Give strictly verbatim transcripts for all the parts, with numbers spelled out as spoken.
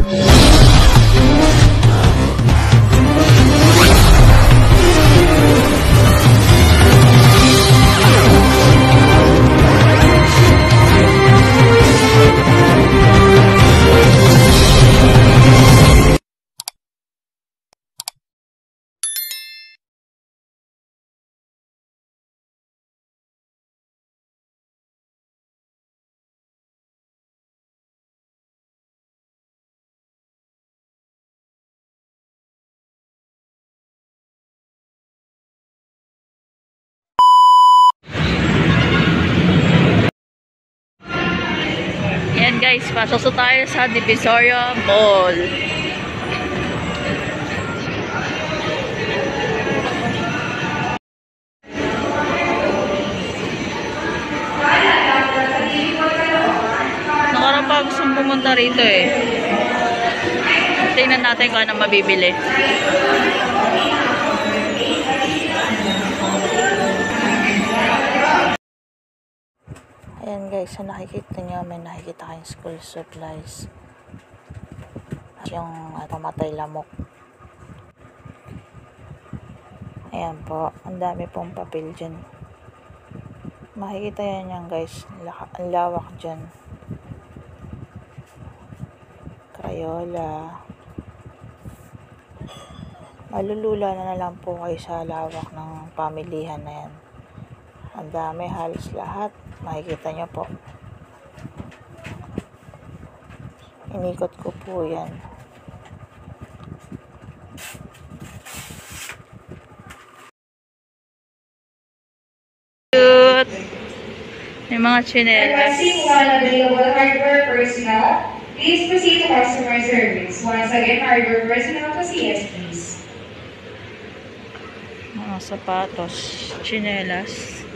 Ayan guys, pasok tayo sa Divisoria Mall. Nakarang pa gustong pumunta rito eh. Tingnan natin kung anong mabibili. Ayan guys, so nakikita nyo, may nakikita kayong school supplies. At yung pamatay lamok. Ayan po, ang dami pong papel dyan. Makikita yan yan guys, ang lawak dyan. Crayola. Malulula na na lang po kayo sa lawak ng pamilihan na yan. Ang dami, halos lahat. Makikita nyo po. Inikot ko po yan. Cute! May mga chinelas. Requesting one available hardware personnel. Please proceed to customer service. Once again, hardware personnel to C S please. Mga sapatos. Chinelas.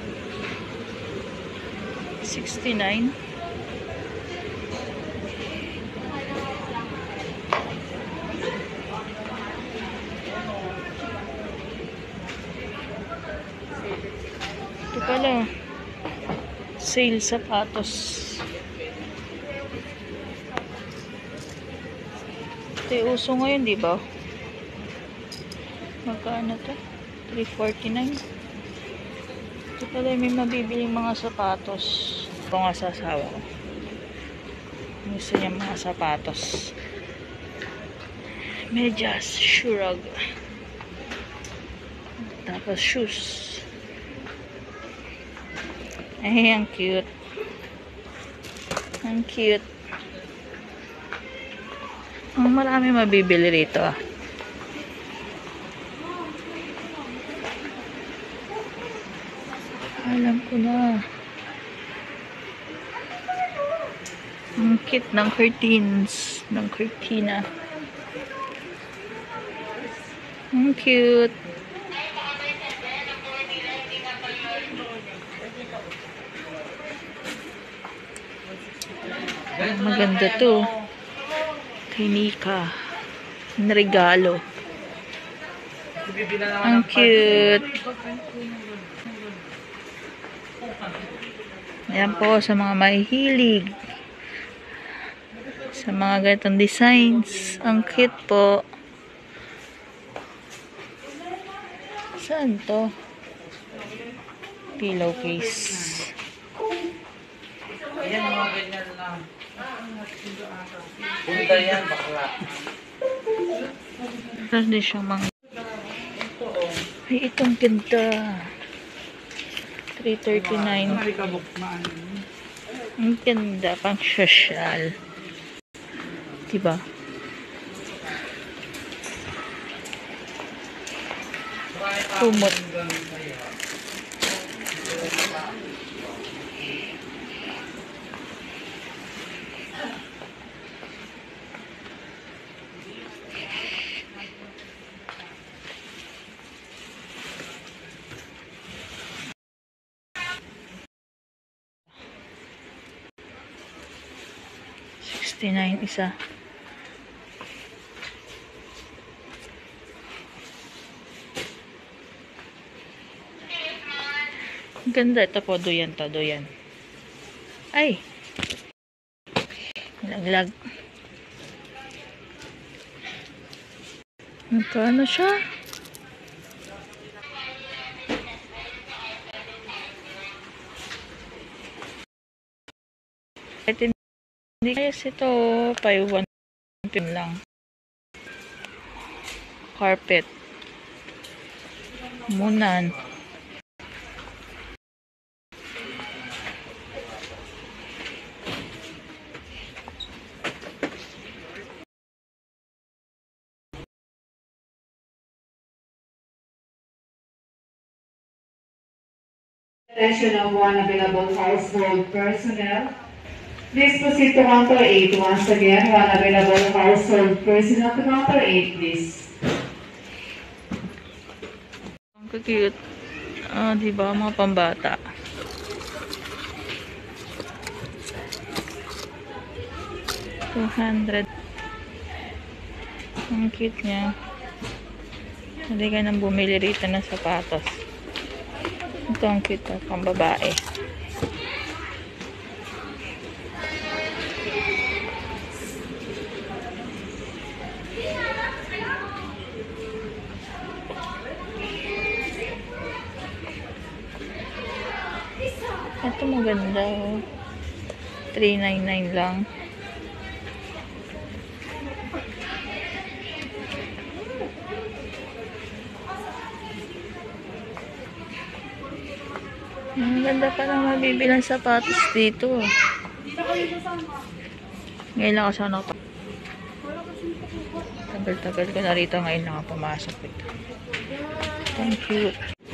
sixty-nine. Ito pala. Sale sapatos. Ito yung uso ngayon, di ba? Magkano to? three forty-nine. Ito pala may mabibiling mga sapatos. Ito nga sa asawa ko. Gusto niya mga sapatos. Medyas, shurag. Tapos shoes. Ay, ang cute. Ang cute. Ang marami mabibili rito ah. Alam ko na. Ang cute ng curtains. Ng curtina. Ang cute. Maganda to. Kay Nika. Ang regalo. Ang cute. Ayan po sa mga mahihilig sa mga ganitong designs. Ang cute po. Saan to? Pillowcase. Ayan mga ganyan lang. Punta yan, bakla. Tapos din siyang mga ay, itong ganda. three thirty-nine. Ang ganda, pang social. Diba? Kumot. sixty-nine isa. Ang ganda. Ito po, doyan to, doyan. Ay! Laglag. Magkano siya? Kahit hindi kayas ito, five one pin lang. Carpet. Munan. Attention of one available household personnel. Please proceed to counter eight. Once again, one available household personnel to counter eight, please. Ang cute. Ah, di ba mga pambata? two hundred. Ang cute niya. Hindi ka nang bumili rito ng sapatos. Ito ang cute, oh, pang babae. Ito maganda, oh. three ninety-nine lang. Ang ganda pa lang mabibilang sapatos dito. Ngayon lang ako sana ako. Tagal-tagal ko na rito. Ngayon lang ako pumasok ito. Thank you.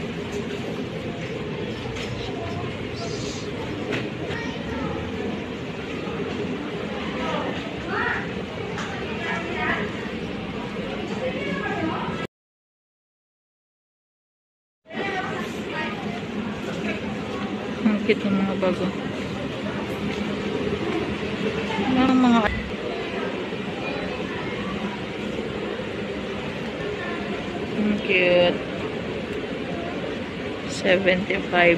Ang cute ng mga bago. Ang mga ang cute. seventy-five.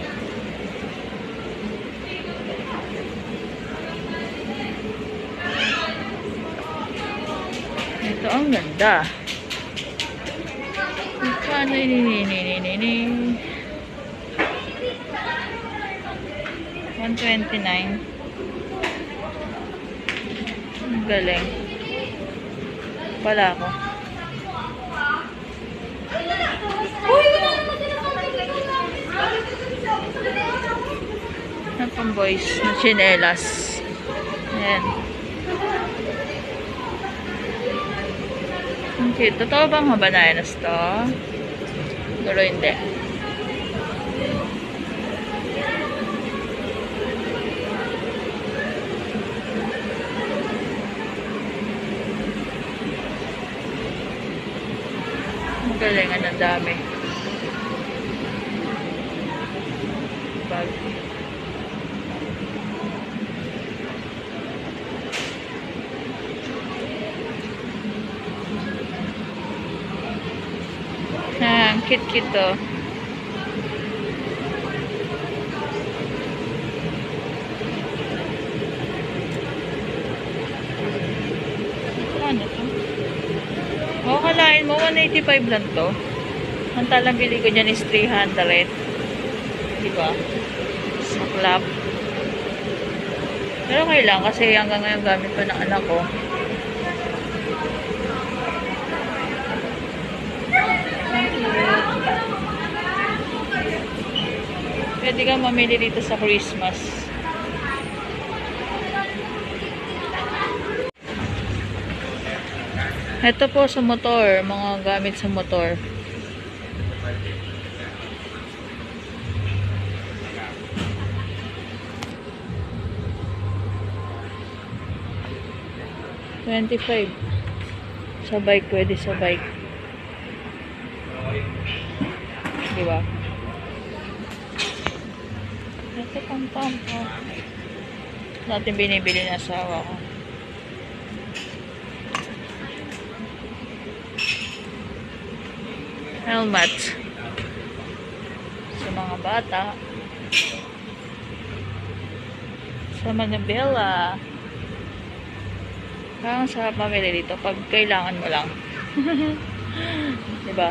Ito ang ganda. Ano ini one twenty-nine. Ang galing. Pala ako. Ang pang boys na chinelas. Ayan. Ang cute. Totoo bang Havaianas to? Pero hindi. Ang galingan ng dami. Bag. Ah, ang cute-cute to. Ano to? O, kalain mo, one eighty-five lang to. Ang talang bili ko dyan is three hundred. Diba? Sa club. Pero okay lang kasi hanggang ngayon gamit pa ng anak ko. Pwede kang mamili dito sa Christmas. Ito po sa motor, mga gamit sa motor. twenty-five. Sa bike, pwede sa bike. Diba? Ito pang pang pang. Natin binibili na asawa ko. Helmet. Sa mga bata. Sa Manabela. Parang sarap mamili dito pag kailangan mo lang. Diba?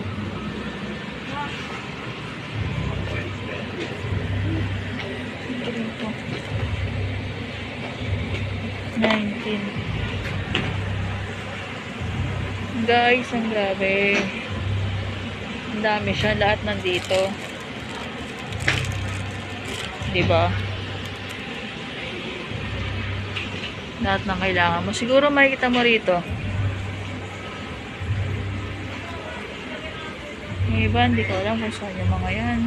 nineteen. Guys, ang grabe. Ang dami siya. Lahat nandito. Diba? Lahat ng kailangan mo. Siguro makikita mo rito. Yung iba, hindi ko alam kung saan yung mga yan.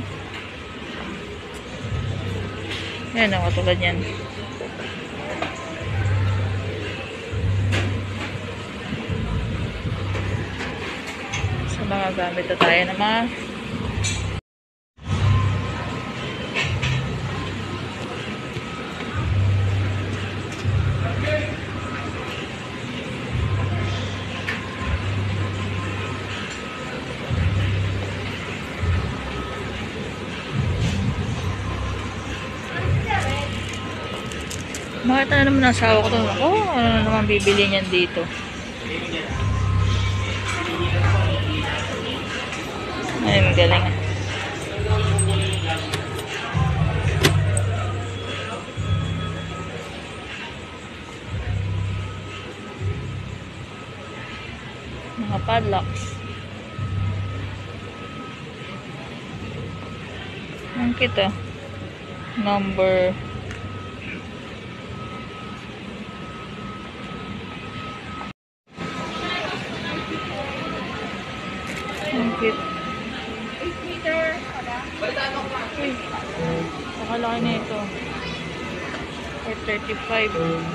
Yan ang katulad yan. Sa mga gamit na tayo na mga Bakit na naman ang asawa ko to? Oh, ano na naman bibili niyan dito? Ay, magaling ah. Mga padlocks. Ang kita. Number Ang eight meter. Uy, nakalaki na ito. four thirty-five.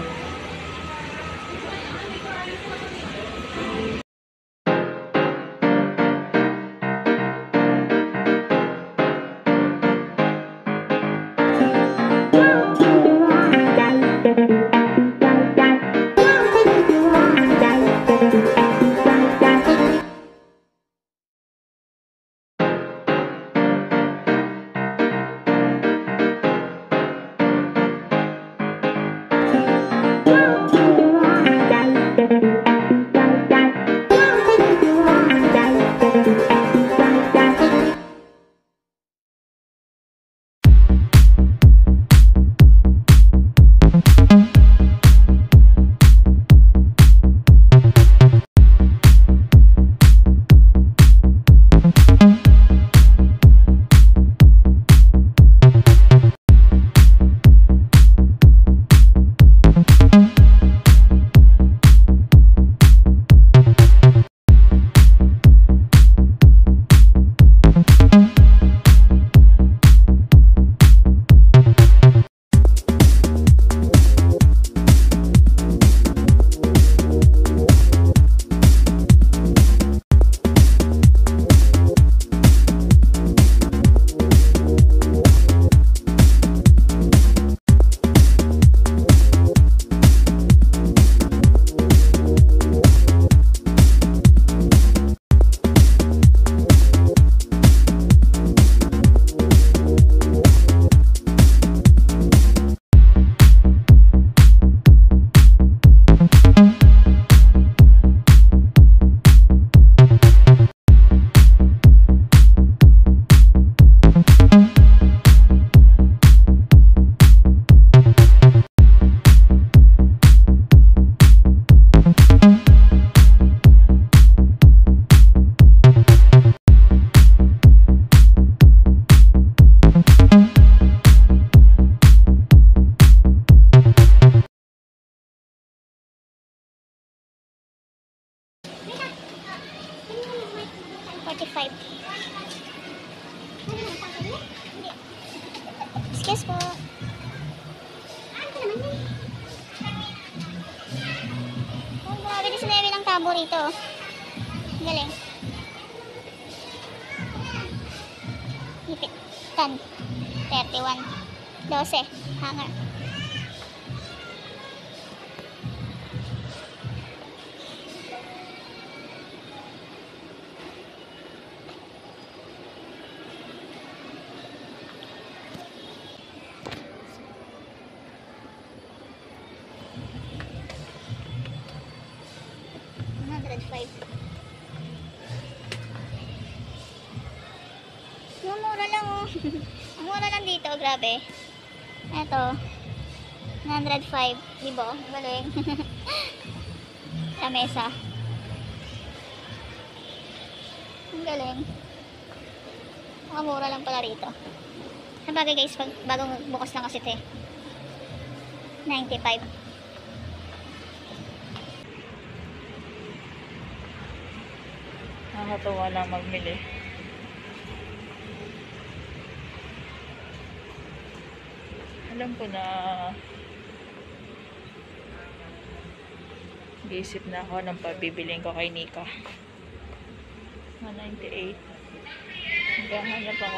forty-five. Excuse po. Oh, grabe kasi level ng tabo rito. Galing. Hipit. ten. thirty-one. twelve. Hanger. one hundred five. mura lang oh. Ang mura lang dito, grabe. Eto, one oh five, di ba? Galing. Lamesa. Ang galing. Ang mura lang pala rito. Sa bagay guys, pag bagong bukas lang kasi ito eh. ninety-five. Nakakatuwa lang magmili. Alam ko na giisip na ako ng pabibiling ko kay Nika. one ninety-eight. Naghahanap ako.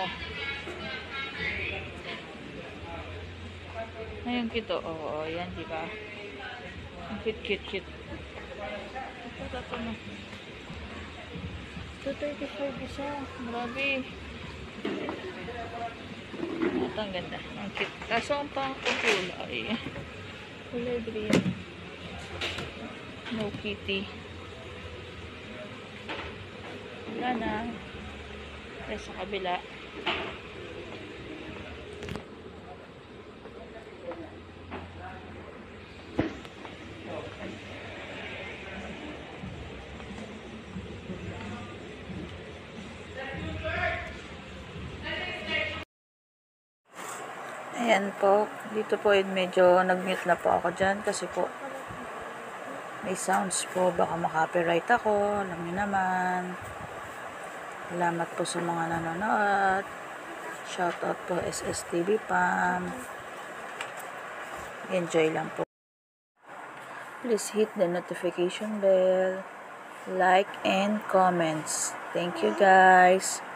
Ayun kito. Oo, yan, di ba? Ang cute, cute, cute. Ito, ito, ito na. two thirty-five isa. Grabe. Ito, ang ganda. Ang cute. Kaso ang pang-kulay. Kulay green. No kitty. Wala na. Ay, sa kabila. Ayan po. Dito po yun medyo nag-mute na po ako dyan kasi po may sounds po. Baka makapiright ako. Alam niyo naman. Salamat po sa mga nanonood. Shoutout po S S T V Pam. Enjoy lang po. Please hit the notification bell. Like and comments. Thank you guys.